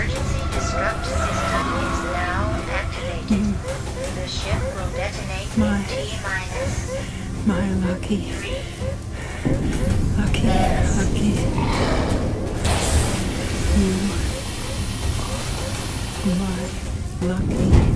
emergency destruct system is now activated. The ship will detonate in T-minus. My lucky. 3. Lucky. You are my lucky.